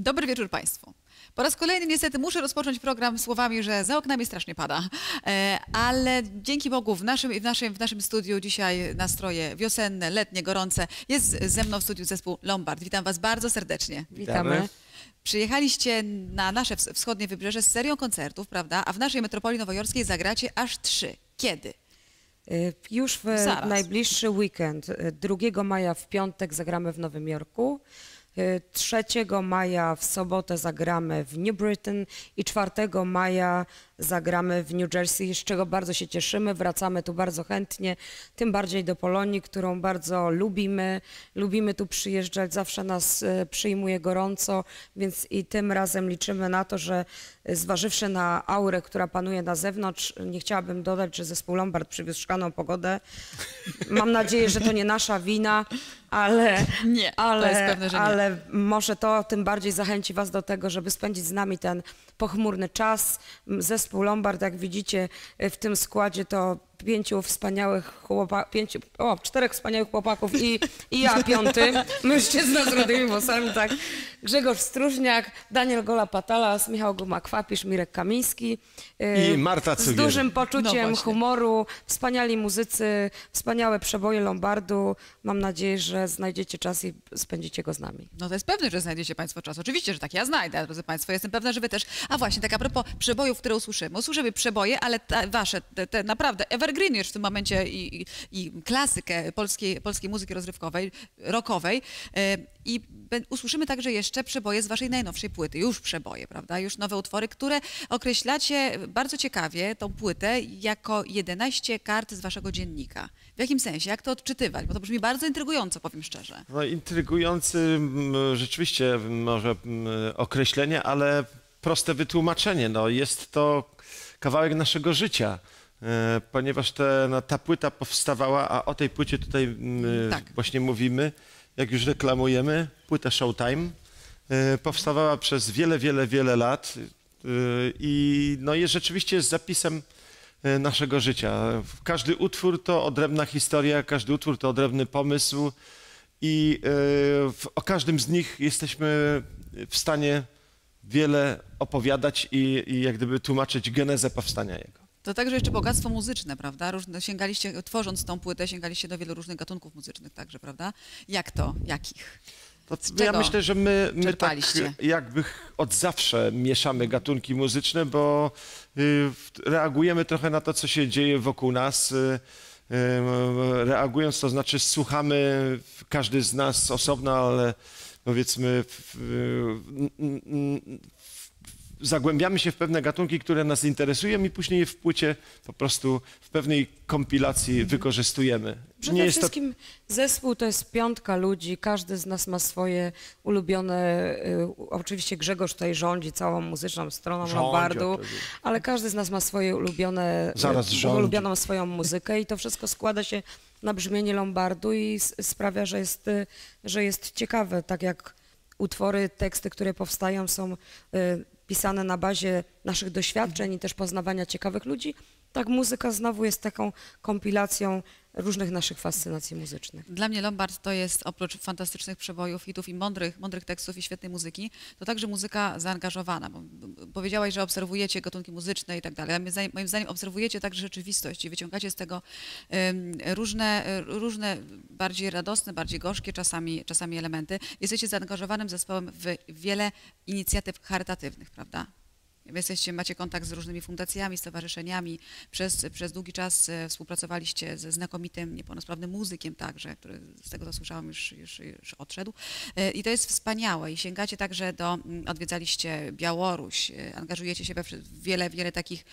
Dobry wieczór Państwu. Po raz kolejny niestety muszę rozpocząć program słowami, że za oknami strasznie pada, ale dzięki Bogu w naszym studiu dzisiaj nastroje wiosenne, letnie, gorące. Jest ze mną w studiu zespół Lombard. Witam Was bardzo serdecznie. Witamy. Przyjechaliście na nasze wschodnie wybrzeże z serią koncertów, prawda? A w naszej metropolii nowojorskiej zagracie aż 3. Kiedy? Już w najbliższy weekend, 2 maja w piątek zagramy w Nowym Jorku, 3 maja w sobotę zagramy w New Britain i 4 maja zagramy w New Jersey, z czego bardzo się cieszymy. Wracamy tu bardzo chętnie, tym bardziej do Polonii, którą bardzo lubimy. Lubimy tu przyjeżdżać, zawsze nas przyjmuje gorąco, więc i tym razem liczymy na to, że zważywszy na aurę, która panuje na zewnątrz, nie chciałabym dodać, że zespół Lombard przywiózł szklaną pogodę. Mam nadzieję, że to nie nasza wina, ale, to jest pewne, że nie. ale może to tym bardziej zachęci Was do tego, żeby spędzić z nami ten pochmurny czas. Zespół Lombard, jak widzicie w tym składzie, to 4 wspaniałych chłopaków i ja 5. Mężczyzna z rudymi włosami, tak. Grzegorz Stróżniak, Daniel Gola-Patalas, Michał Guma-Kwapisz, Mirek Kamiński. I Marta Cugier. Z dużym poczuciem No humoru, wspaniali muzycy, wspaniałe przeboje Lombardu. Mam nadzieję, że znajdziecie czas i spędzicie go z nami. No to jest pewne, że znajdziecie Państwo czas. Oczywiście, że tak, ja znajdę, drodzy Państwo. Jestem pewna, że Wy też. A właśnie, tak a propos przebojów, które usłyszymy. Usłyszymy przeboje, ale Wasze, te naprawdę evergreen już w tym momencie i klasykę polskiej muzyki rozrywkowej, rockowej. I usłyszymy także jeszcze przeboje z Waszej najnowszej płyty. Już przeboje, prawda? Już nowe utwory, które określacie bardzo ciekawie, tą płytę, jako 11 kart z Waszego dziennika. W jakim sensie? Jak to odczytywać? Bo to brzmi bardzo intrygująco, powiem szczerze. No, intrygujący rzeczywiście może określenie, ale proste wytłumaczenie. No, jest to kawałek naszego życia. Ponieważ ta płyta powstawała, a o tej płycie tutaj Tak. właśnie mówimy, jak już reklamujemy, płyta Showtime, powstawała przez wiele lat i no jest rzeczywiście zapisem naszego życia. Każdy utwór to odrębna historia, każdy utwór to odrębny pomysł i o każdym z nich jesteśmy w stanie wiele opowiadać i jak gdyby tłumaczyć genezę powstania jego. To także jeszcze bogactwo muzyczne, prawda? Tworząc tą płytę, sięgaliście do wielu różnych gatunków muzycznych także, prawda? Jak to? Jakich? Ja myślę, że my tak jakby od zawsze mieszamy gatunki muzyczne, bo reagujemy trochę na to, co się dzieje wokół nas. Reagując, to znaczy słuchamy, każdy z nas osobno, ale powiedzmy zagłębiamy się w pewne gatunki, które nas interesują i później je w płycie po prostu w pewnej kompilacji wykorzystujemy. Przede wszystkim zespół to jest 5 ludzi, każdy z nas ma swoje ulubione, oczywiście Grzegorz tutaj rządzi całą muzyczną stroną Lombardu, ale każdy z nas ma swoje ulubioną swoją muzykę i to wszystko składa się na brzmienie Lombardu i sprawia, że jest ciekawe, tak jak utwory, teksty, które powstają są pisane na bazie naszych doświadczeń i też poznawania ciekawych ludzi, tak muzyka znowu jest taką kompilacją różnych naszych fascynacji muzycznych. Dla mnie Lombard to jest oprócz fantastycznych przebojów, hitów i mądrych tekstów i świetnej muzyki, to także muzyka zaangażowana. Bo powiedziałaś, że obserwujecie gatunki muzyczne i tak dalej. Moim zdaniem obserwujecie także rzeczywistość i wyciągacie z tego różne bardziej radosne, bardziej gorzkie czasami elementy. Jesteście zaangażowanym zespołem w wiele inicjatyw charytatywnych, prawda? Macie kontakt z różnymi fundacjami, stowarzyszeniami. Przez długi czas współpracowaliście ze znakomitym, niepełnosprawnym muzykiem także, który z tego co słyszałam już odszedł. I to jest wspaniałe i sięgacie także odwiedzaliście Białoruś, angażujecie się w wiele takich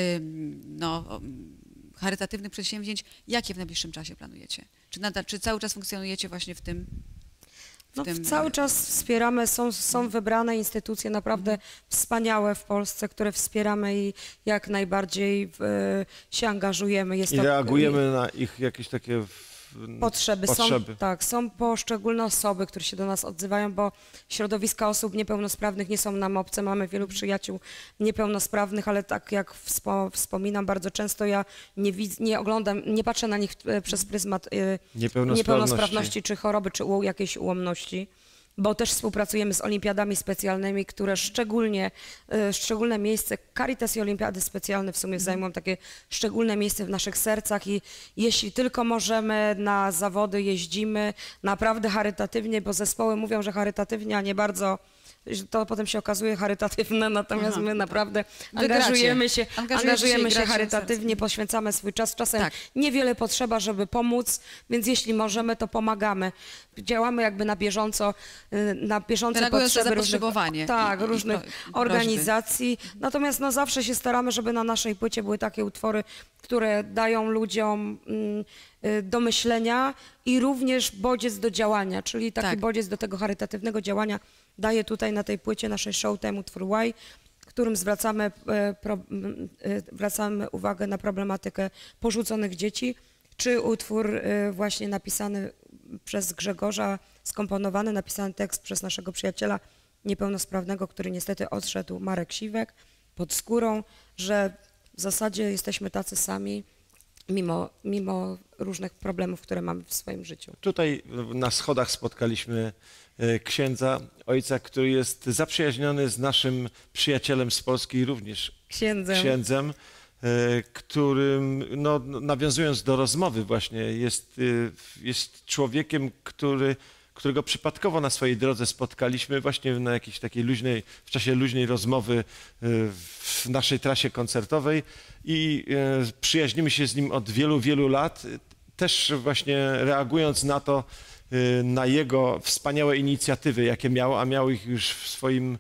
charytatywnych przedsięwzięć. Jakie w najbliższym czasie planujecie? Czy cały czas funkcjonujecie właśnie w tym? Cały czas wspieramy, są wybrane instytucje naprawdę wspaniałe w Polsce, które wspieramy i jak najbardziej się angażujemy. I reagujemy na ich jakieś takie potrzeby. Są poszczególne osoby, które się do nas odzywają, bo środowiska osób niepełnosprawnych nie są nam obce. Mamy wielu przyjaciół niepełnosprawnych, ale tak jak wspominam, bardzo często ja nie oglądam, nie patrzę na nich przez pryzmat niepełnosprawności czy choroby, czy jakiejś ułomności. bo też współpracujemy z olimpiadami specjalnymi, które szczególne miejsce, Caritas i olimpiady specjalne w sumie zajmują takie szczególne miejsce w naszych sercach i jeśli tylko możemy, na zawody jeździmy naprawdę charytatywnie, bo zespoły mówią, że charytatywnie, a nie bardzo, to potem się okazuje charytatywne, natomiast my naprawdę angażujemy się charytatywnie, poświęcamy swój czas. Czasem niewiele potrzeba, żeby pomóc, więc jeśli możemy, to pomagamy. Działamy jakby na bieżąco potrzeby różnych organizacji. Natomiast no, zawsze się staramy, żeby na naszej płycie były takie utwory, które dają ludziom do myślenia i również bodziec do działania, czyli taki bodziec do tego charytatywnego działania daje tutaj na tej płycie naszej Showtime utwór Why, w którym zwracamy uwagę na problematykę porzuconych dzieci, czy utwór właśnie napisany przez Grzegorza, skomponowany, napisany tekst przez naszego przyjaciela niepełnosprawnego, który niestety odszedł, Marek Siwek, Pod skórą, że w zasadzie jesteśmy tacy sami, mimo różnych problemów, które mamy w swoim życiu. Tutaj na schodach spotkaliśmy księdza, ojca, który jest zaprzyjaźniony z naszym przyjacielem z Polski, również księdzem, którym, no, nawiązując do rozmowy właśnie, jest człowiekiem, którego przypadkowo na swojej drodze spotkaliśmy właśnie na jakiejś takiej w czasie luźnej rozmowy w naszej trasie koncertowej i przyjaźnimy się z nim od wielu, wielu lat, też właśnie reagując na to, na jego wspaniałe inicjatywy, jakie miał, a miał ich już w swoim,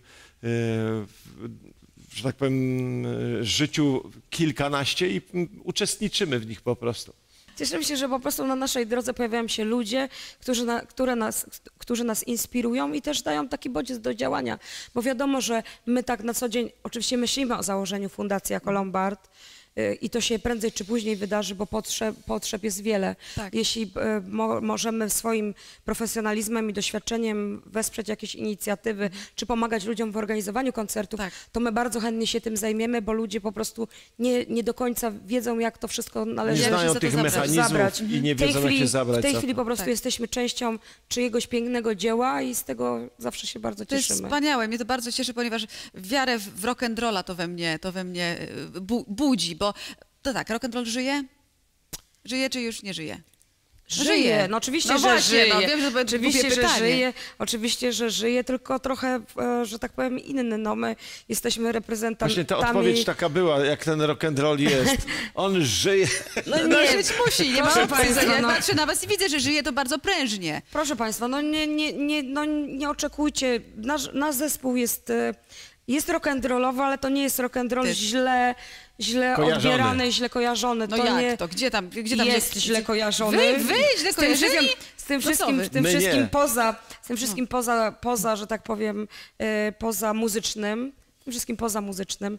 że tak powiem, życiu kilkanaście i uczestniczymy w nich po prostu. Cieszymy się, że po prostu na naszej drodze pojawiają się ludzie, którzy nas inspirują i też dają taki bodziec do działania, bo wiadomo, że my tak na co dzień oczywiście myślimy o założeniu Fundacji jako Lombard i to się prędzej czy później wydarzy, bo potrzeb jest wiele. Tak. Jeśli możemy swoim profesjonalizmem i doświadczeniem wesprzeć jakieś inicjatywy, czy pomagać ludziom w organizowaniu koncertów, to my bardzo chętnie się tym zajmiemy, bo ludzie po prostu nie do końca wiedzą, jak to wszystko należy zabrać. Nie znają tych mechanizmów i nie wiedzą, jak się zabrać. W tej chwili po prostu jesteśmy częścią czyjegoś pięknego dzieła i z tego zawsze się bardzo cieszymy. To jest wspaniałe, mnie to bardzo cieszy, ponieważ wiarę w rock'n'rolla to we mnie budzi. Bo to tak, rock'n'roll żyje? Żyje czy już nie żyje? Żyje, no oczywiście, że żyje. No, wiem, że oczywiście, że żyje. Oczywiście, że żyje, tylko trochę, że tak powiem, inny. No my jesteśmy reprezentantami. Właśnie ta odpowiedź taka była, jak ten rock'n'roll jest. On żyje. No nie, żyć musi, nie ma opcji. Ja patrzę na was i widzę, że żyje to bardzo prężnie. Proszę państwa, no nie oczekujcie. Nasz zespół jest rock'n'rollowy, ale to nie jest rock'n'roll źle odbierany, źle kojarzony. No to jak to? Gdzie tam jest źle kojarzony? Wy źle kojarzyli? Z tym wszystkim poza, że tak powiem, poza muzycznym. Wszystkim poza muzycznym.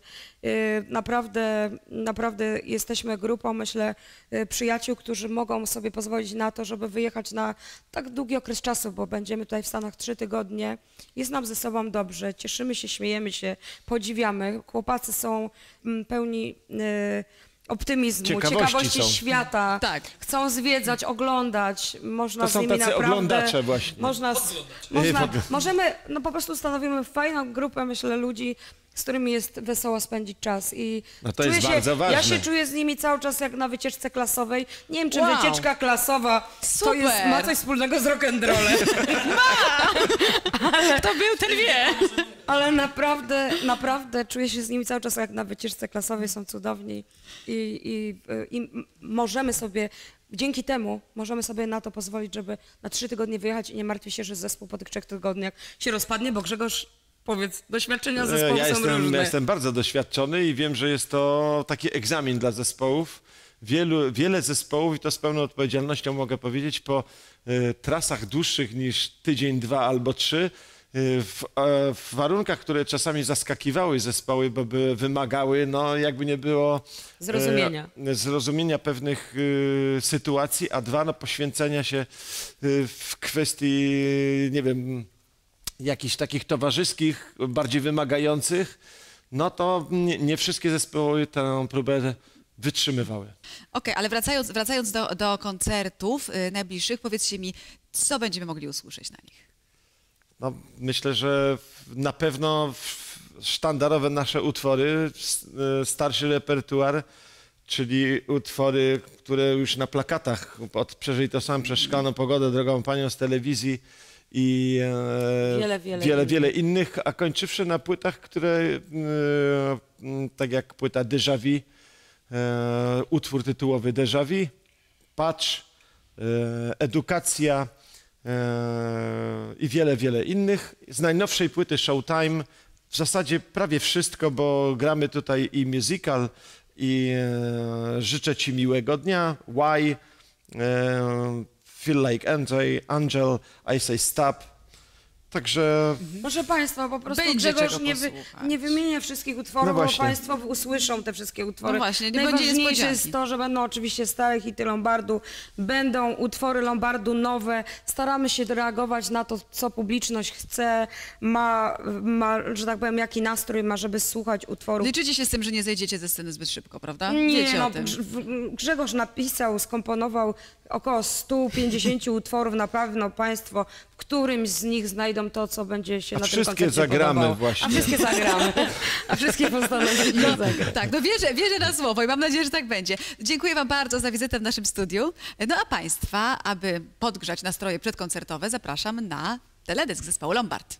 Naprawdę jesteśmy grupą, myślę, przyjaciół, którzy mogą sobie pozwolić na to, żeby wyjechać na tak długi okres czasu, bo będziemy tutaj w Stanach 3 tygodnie. Jest nam ze sobą dobrze, cieszymy się, śmiejemy się, podziwiamy. Chłopacy są pełni optymizmu, ciekawości świata. Tak. Chcą zwiedzać, oglądać. Można z nimi naprawdę... oglądacze właśnie. Możemy, no po prostu stanowimy fajną grupę, myślę, ludzi, z którymi jest wesoło spędzić czas. I no to jest bardzo ważne. Ja się czuję z nimi cały czas jak na wycieczce klasowej. Nie wiem, czy wycieczka klasowa ma coś wspólnego z rock'n'rollem. Ale kto był, ten wie. Ale naprawdę czuję się z nimi cały czas jak na wycieczce klasowej, są cudowni i możemy sobie, dzięki temu możemy sobie na to pozwolić, żeby na 3 tygodnie wyjechać i nie martwić się, że zespół po tych 3 tygodniach się rozpadnie, bo Grzegorz, powiedz, doświadczenia zespołu są różne. Ja jestem bardzo doświadczony i wiem, że jest to taki egzamin dla zespołów. Wiele zespołów, i to z pełną odpowiedzialnością mogę powiedzieć, po trasach dłuższych niż tydzień, 2 albo 3, w warunkach, które czasami zaskakiwały zespoły, bo wymagały, no jakby nie było zrozumienia pewnych sytuacji, a 2, no poświęcenia się w kwestii, nie wiem, jakichś takich towarzyskich, bardziej wymagających, no to nie wszystkie zespoły tę próbę wytrzymywały. Okej, ale wracając do koncertów najbliższych, powiedzcie mi, co będziemy mogli usłyszeć na nich? No, myślę, że na pewno sztandarowe nasze utwory, starszy repertuar, czyli utwory, które już na plakatach od Przeżyj to sam, przez szklaną pogodę, Drogą Panią z telewizji i wiele innych, a kończywszy na płytach, które tak jak płyta Déjà Vu, utwór tytułowy Déjà Vu, Patch, Edukacja i wiele innych. Z najnowszej płyty Showtime w zasadzie prawie wszystko, bo gramy tutaj i musical, i Życzę Ci miłego dnia, Why, Feel Like Angel, I Say Stop. Także... Proszę Państwa, po prostu Grzegorz nie wymienia wszystkich utworów, bo Państwo usłyszą te wszystkie utwory. No właśnie, najważniejsze jest to, że będą oczywiście stare hity Lombardu, będą utwory Lombardu nowe. Staramy się reagować na to, co publiczność chce, ma, że tak powiem, jaki nastrój ma, żeby słuchać utworów. Liczycie się z tym, że nie zejdziecie ze sceny zbyt szybko, prawda? Nie, wiecie o tym. Grzegorz napisał, skomponował około 150 utworów. Na pewno Państwo w którymś z nich znajdą to, co będzie się na tym koncercie zagramy podobało. właśnie. A wszystkie zagramy. A wszystkie postanowiliśmy zagrać. Tak, no wierzę na słowo i mam nadzieję, że tak będzie. Dziękuję Wam bardzo za wizytę w naszym studiu. No a Państwa, aby podgrzać nastroje przedkoncertowe, zapraszam na teledysk zespołu Lombard.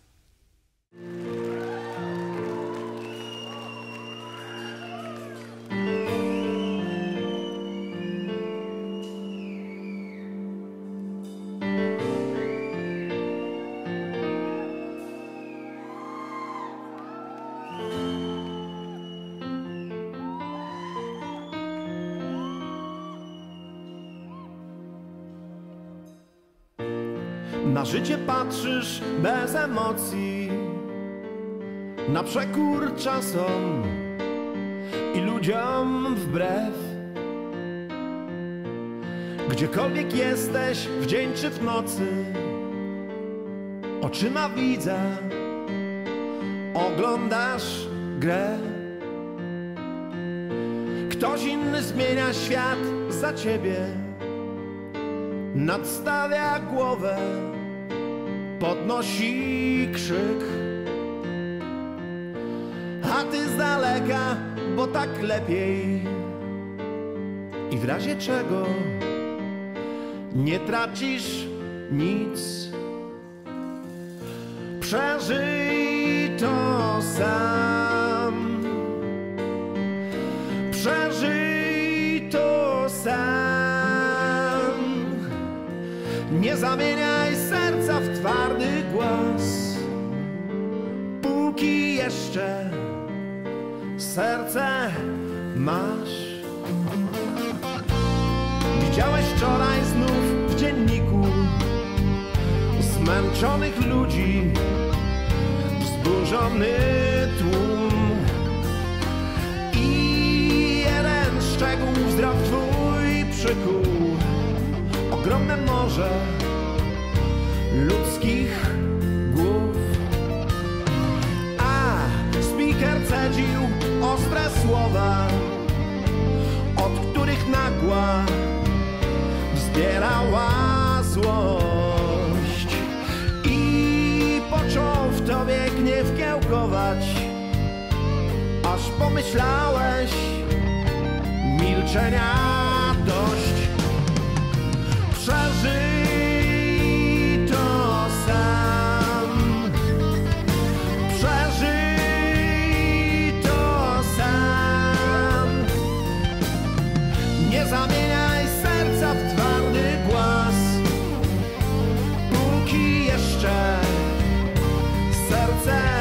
Na życie patrzysz bez emocji, na przekór czasom i ludziom wbrew. Gdziekolwiek jesteś, w dzień czy w nocy, oczyma widza oglądasz grę. Ktoś inny zmienia świat za ciebie, nadstawia głowę, podnosi krzyk. A ty z daleka, bo tak lepiej. I w razie czego nie tracisz nic. Przeżyj to sam. Przeżyj to sam. Nie zamieniaj serca w twardy głaz, póki jeszcze serce masz. Widziałeś wczoraj znów w dzienniku zmęczonych ludzi, wzburzony tłum. I jeden szczegół wzrok twój przykuł. Ogromne morze ludzkich głów. A speaker cedził ostre słowa, od których nagła wzbierała złość. I począł w tobie gniew kiełkować, aż pomyślałeś milczenia dość. Przeżyj to sam. Przeżyj to sam. Nie zamieniaj serca w twardy głaz, póki jeszcze serce